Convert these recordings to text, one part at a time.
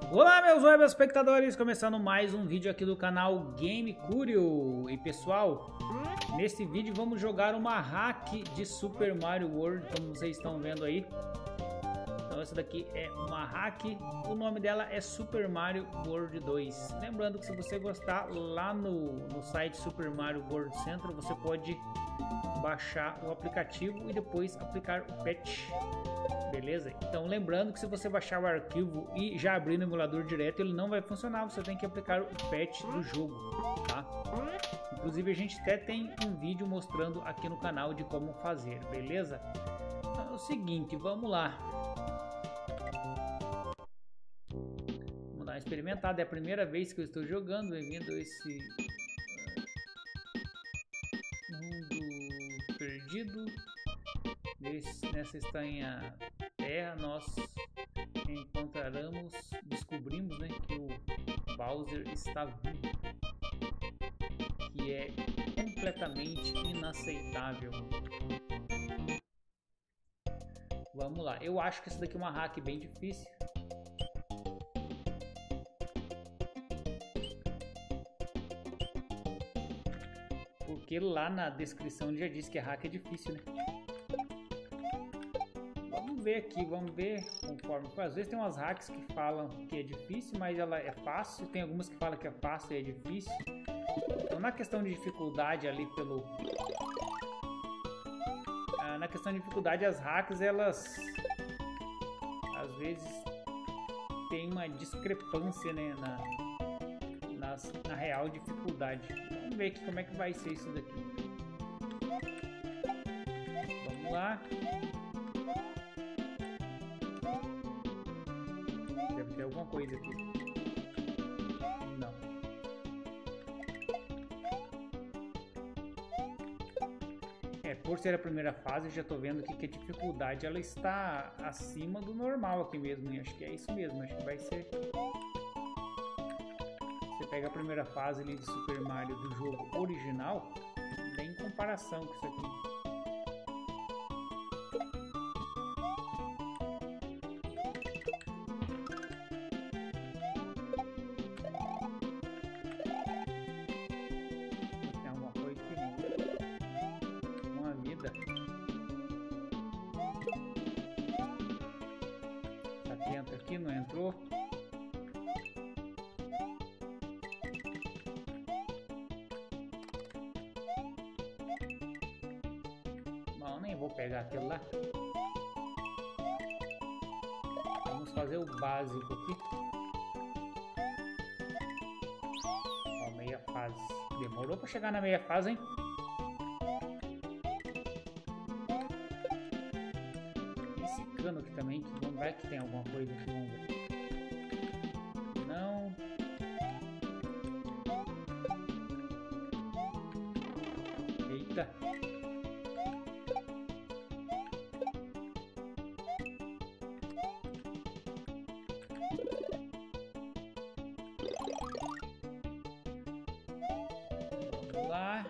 Olá meus web espectadores, começando mais um vídeo aqui do canal Game Curio. E pessoal, nesse vídeo vamos jogar uma hack de Super Mario World, como vocês estão vendo aí. Então essa daqui é uma hack, o nome dela é Super Mario World 2. Lembrando que se você gostar, lá no site Super Mario World Central você pode baixar o aplicativo e depois aplicar o patch. Beleza? Então lembrando que se você baixar o arquivo e já abrir no emulador direto, ele não vai funcionar, você tem que aplicar o patch do jogo, tá? Inclusive a gente até tem um vídeo mostrando aqui no canal de como fazer, beleza? Então, é o seguinte, vamos lá. Vamos dar uma experimentada, é a primeira vez que eu estou jogando, bem-vindo a esse mundo perdido. Nessa estranha terra nós descobrimos, né, que o Bowser está vivo, que é completamente inaceitável. Vamos lá, eu acho que essa daqui é uma hack bem difícil. Porque lá na descrição ele já disse que a hack é difícil, né? Vamos ver aqui, vamos ver conforme. Às vezes tem umas hacks que falam que é difícil, mas ela é fácil. Tem algumas que falam que é fácil e é difícil. Então na questão de dificuldade ali na questão de dificuldade, as hacks elas às vezes tem uma discrepância, né, na real dificuldade. Vamos ver aqui como é que vai ser isso daqui. Vamos lá. Deve ter alguma coisa aqui. Não. Por ser a primeira fase, eu já tô vendo aqui que a dificuldade ela está acima do normal aqui mesmo. E acho que é isso mesmo. Acho que vai ser. Você pega a primeira fase ali de Super Mario do jogo original, não tem comparação com isso aqui. Tem alguma coisa que muda. Uma vida. Tá atento aqui, não entrou. Nem vou pegar aquilo lá. Vamos fazer o básico aqui. Ó, meia fase. Demorou para chegar na meia fase, hein? Esse cano aqui também, que vamos ver que tem alguma coisa aqui, vamos ver. Não. Eita. Lá.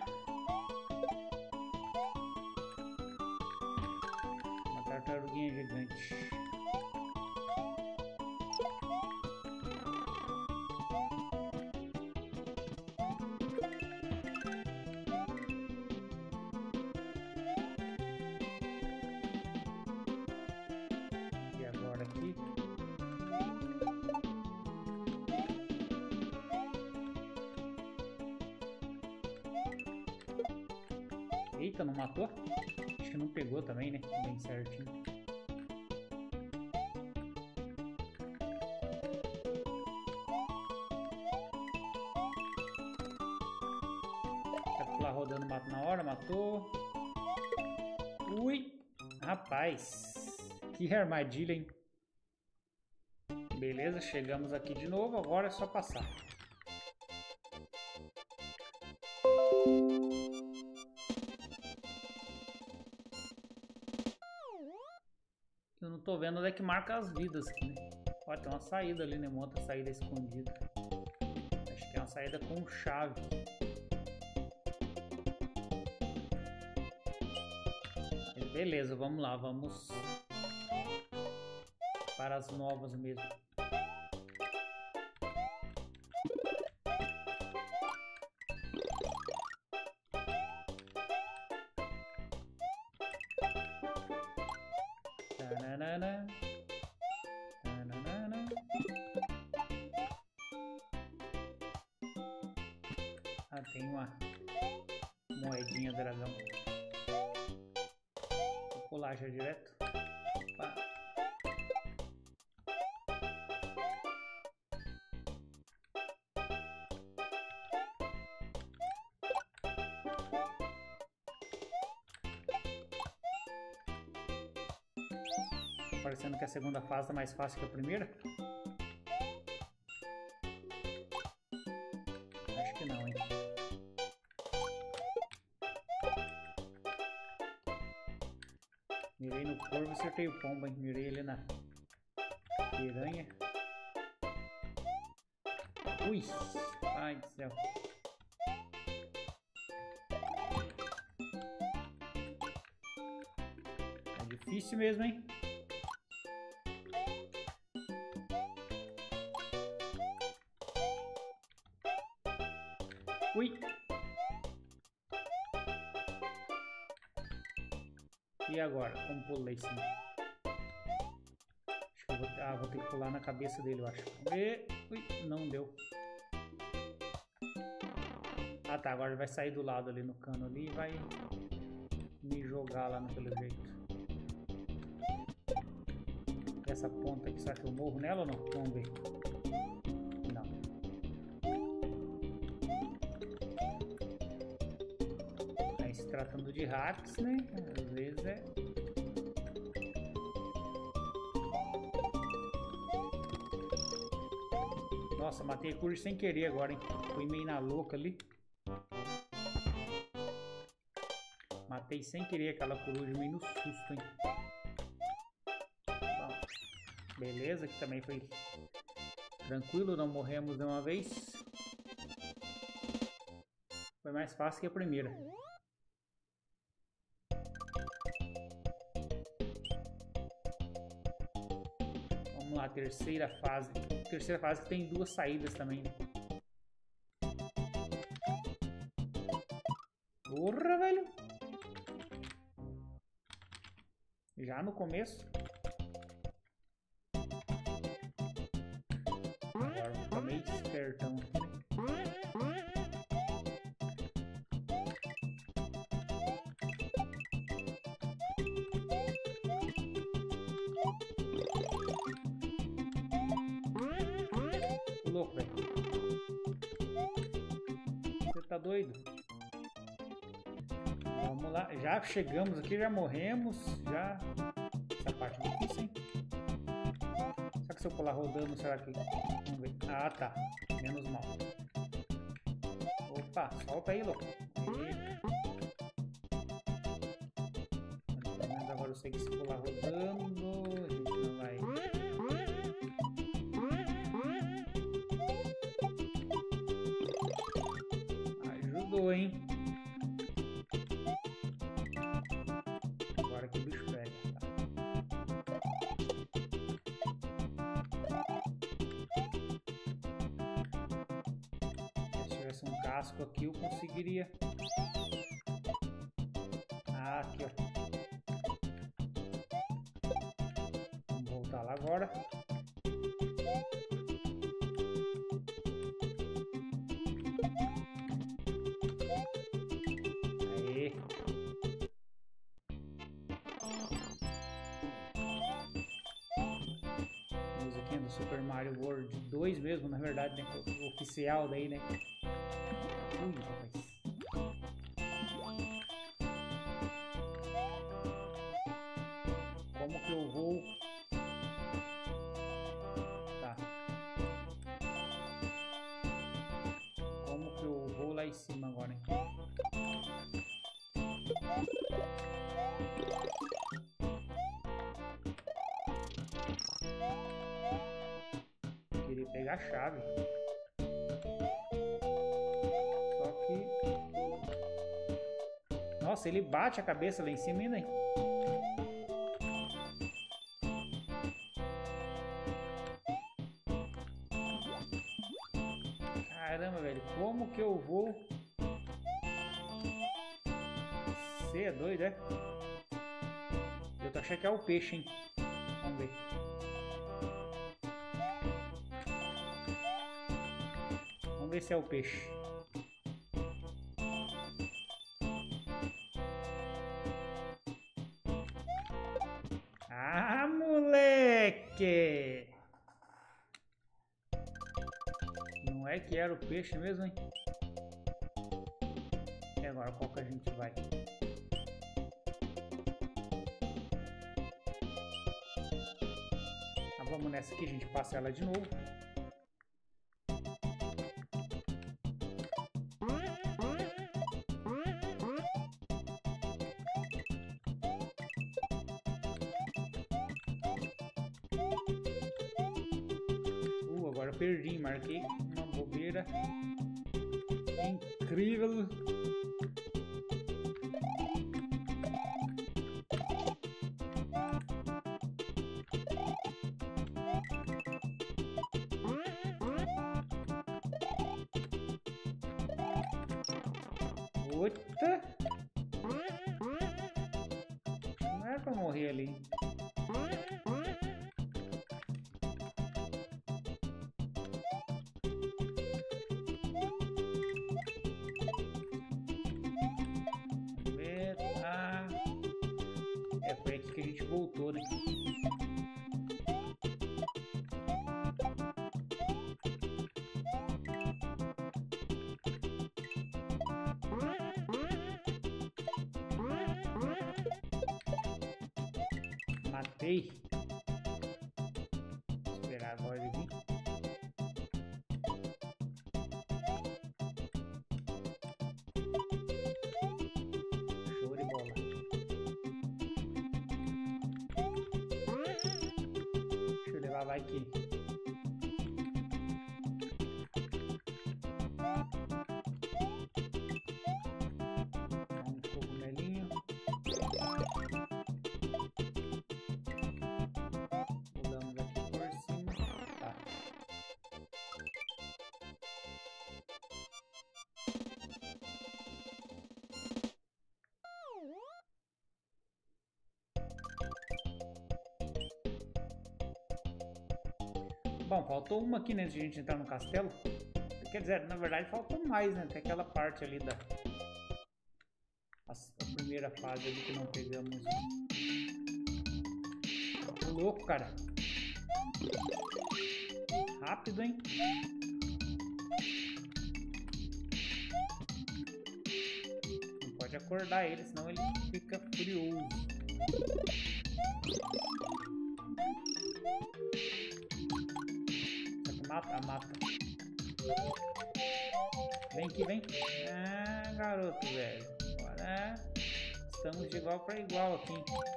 Uma tartaruguinha gigante. E agora aqui. Eita, não matou? Acho que não pegou também, né? Bem certinho. Vai pular rodando, mata na hora, matou. Ui! Rapaz! Que armadilha, hein? Beleza, chegamos aqui de novo, agora é só passar. Eu não tô vendo onde é que marca as vidas aqui, né? Ó, tem uma saída ali, né? Uma outra saída escondida. Acho que é uma saída com chave. Mas beleza, vamos lá, vamos para as novas mesmo. tem uma moedinha dragão. Vou pular já direto. Opa. Parecendo que a segunda fase é mais fácil que a primeira. Acho que não, hein? Mirei no corvo e acertei o pombo, hein? Mirei ele na piranha. Ui! Ai do céu! É difícil mesmo, hein? Ui! E agora? Como pulo lá em cima? Acho que eu vou ter que pular na cabeça dele, eu acho. Ui, não deu. Ah tá, agora ele vai sair do lado ali no cano ali e vai me jogar lá naquele jeito. Essa ponta aqui, será que eu morro nela ou não? Vamos ver. Não. Aí se tratando de hacks, né? Às vezes é... Nossa, matei a coruja sem querer agora, hein? Fui meio na louca ali. Matei sem querer aquela coruja, meio no susto, hein? Bom, beleza, aqui também foi tranquilo, não morremos de uma vez. Foi mais fácil que a primeira. Vamos lá, terceira fase. Terceira fase que tem duas saídas também. Porra, velho! Já no começo. Agora vou ficar meio espertão aqui, né? Tô louco, velho. Você tá doido? Vamos lá, já chegamos aqui, já morremos, já... Essa parte é difícil, hein? Será que se eu pular rodando, será que... Vamos ver. Ah, tá. Menos mal. Opa, solta aí, louco. Aí. Pelo menos agora eu sei que se pular rodando, a gente não vai... Ajudou, hein? Agora que o bicho pega, tá? Se tivesse um casco aqui, eu conseguiria. Ah, aqui, ó. Vamos voltar lá agora. Aê. Musiquinha do Super Mario World 2 mesmo, na verdade, né? O oficial daí, né? Ui, rapaz. Como que eu vou... Tá. Como que eu vou lá em cima agora, hein? Queria pegar a chave. Só que... Nossa, ele bate a cabeça lá em cima ainda, hein? Caramba, velho. Como que eu vou... Você é doido, é? Eu tô achando que é o peixe, hein? Vamos ver. Vamos ver se é o peixe. Como é que era o peixe mesmo, hein? E agora qual que a gente vai? Ah, vamos nessa aqui, a gente passa ela de novo. Agora eu perdi, marquei uma bobeira incrível. Eita! Não era pra morrer ali. Foi aqui que a gente voltou, né? Matei. Vou esperar agora ele vir. Show de bola. Deixa eu levar, vai aqui. Um cogumelinho. Pulamos aqui por cima. Tá. Bom, faltou uma aqui, né, antes de a gente entrar no castelo. Quer dizer, na verdade faltou mais, né? Tem aquela parte ali da... A primeira fase ali que não pegamos. Tô louco, cara. Rápido, hein? Não pode acordar ele, senão ele fica furioso. Mata, mata. Vem aqui, vem. Ah, garoto, velho. Agora estamos de igual para igual aqui.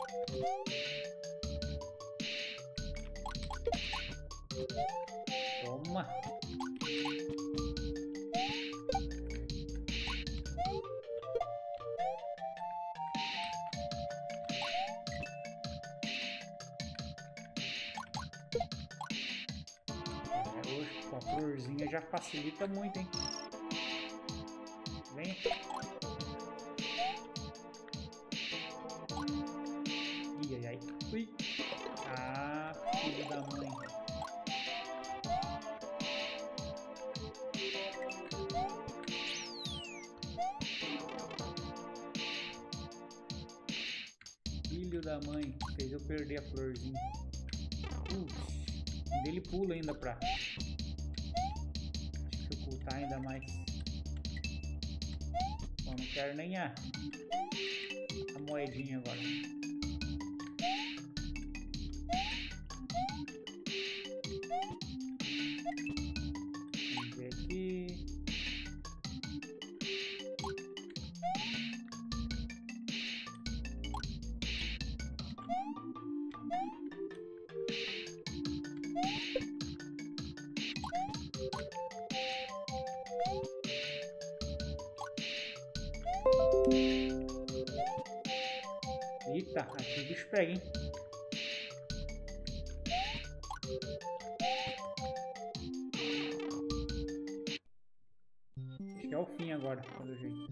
Toma. Com a florzinha já facilita muito, hein? Vem. Ih, ai, ai. Ui. Ah, filho da mãe. Filho da mãe. Fez eu perder a florzinha. Ele pula ainda pra... dificultar ainda mais. Bom, não quero nem a moedinha agora. Vamos ver aqui. Eita, aqui o bicho pega, hein? Acho que é o fim agora, pelo jeito.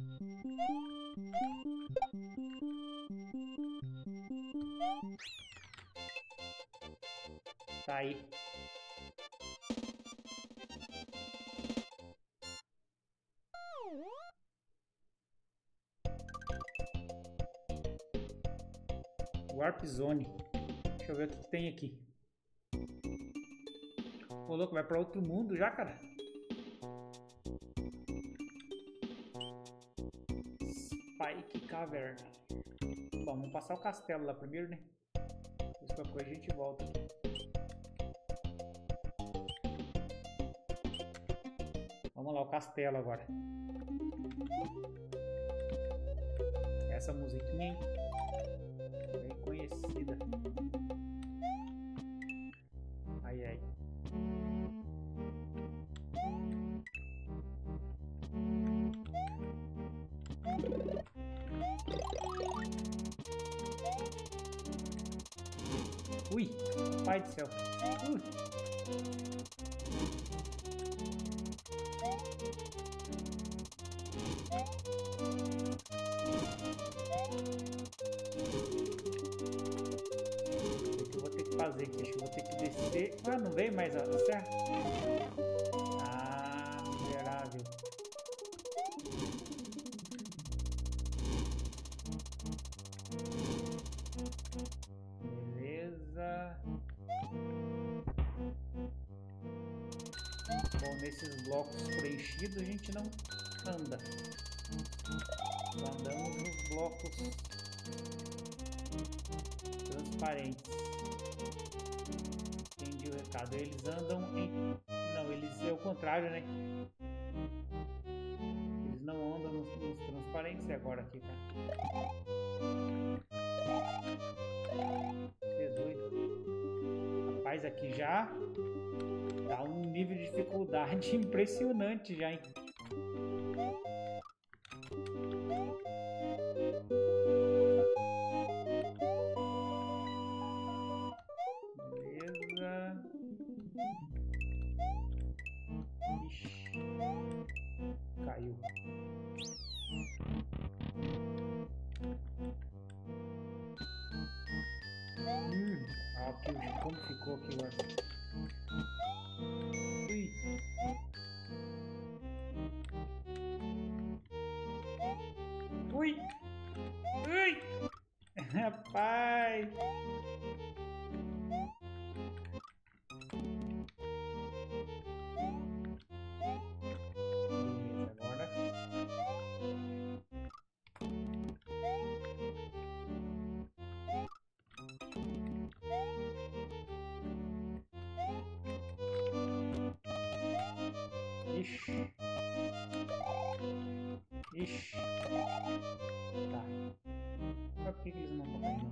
Tá aí. Warp Zone. Deixa eu ver o que tem aqui. Ô, louco, vai pra outro mundo já, cara? Spike Cavern. Bom, vamos passar o castelo lá primeiro, né? Depois qualquer coisa a gente volta aqui. Vamos lá, o castelo agora. Essa musiquinha, hein? Bem conhecida. Ai, ai. Ui, pai do céu. Fazer aqui, acho que eu vou ter que descer. Ah, não veio mais a serra? Ah, miserável. Beleza. Bom, nesses blocos preenchidos a gente não anda. Só andamos nos blocos transparentes. Entendi o recado. Eles andam em... Não, eles é o contrário, né? Eles não andam nos transparentes agora aqui, cara. Você é doido. Rapaz, aqui já dá um nível de dificuldade impressionante já, hein? Caiu. Aqui, como ficou aqui agora? Ui. Ui. Ui. Rapaz. Ixi. Ixi. Tá. Mas por que eles não vão cair, não?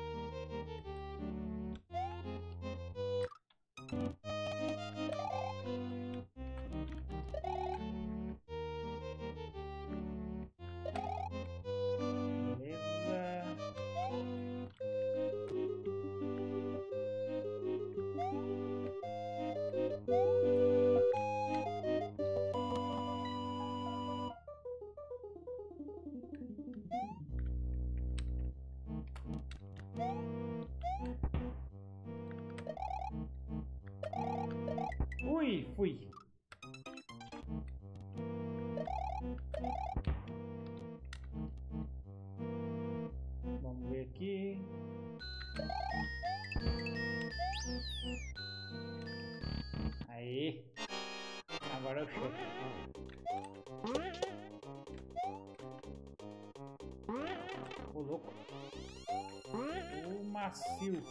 Ui, fui. Vamos ver aqui. Aí. Agora é o chefe. O louco. O macio.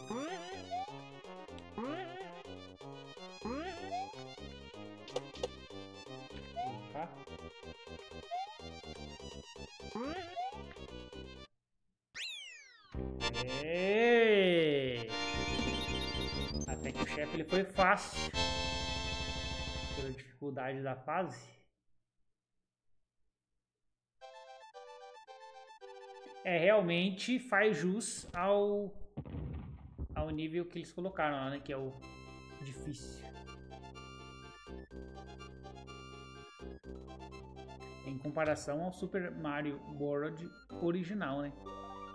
Tá? Ei! Até que o chefe ele foi fácil pela dificuldade da fase. Realmente faz jus ao nível que eles colocaram lá, né? Que é o difícil. Em comparação ao Super Mario World original, né?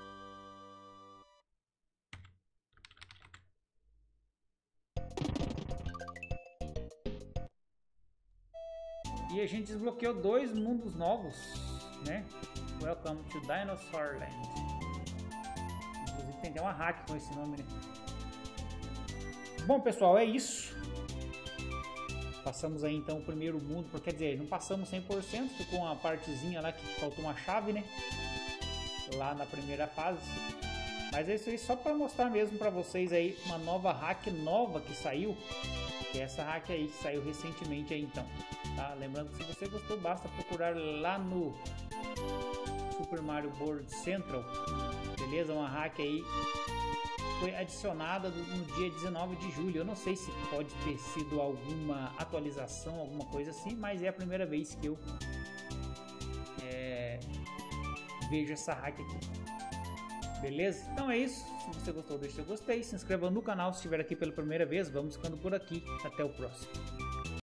E a gente desbloqueou 2 mundos novos, né? Welcome to Dinosaur Land. Inclusive tem até uma hack com esse nome, né? Bom, pessoal, é isso. Passamos aí então o primeiro mundo, porque quer dizer, não passamos 100%, ficou uma partezinha lá que faltou uma chave, né? lá na primeira fase. Mas é isso aí, só para mostrar mesmo para vocês aí uma nova hack nova que saiu, que é essa hack aí que saiu recentemente aí então, tá? Lembrando que se você gostou, basta procurar lá no Super Mario World Central, beleza? Uma hack aí foi adicionada no dia 19 de julho. Eu não sei se pode ter sido alguma atualização, alguma coisa assim, mas é a primeira vez que eu vejo essa hack aqui. Beleza? Então é isso. Se você gostou, deixa seu gostei. Se inscreva no canal se estiver aqui pela primeira vez. Vamos ficando por aqui. Até o próximo.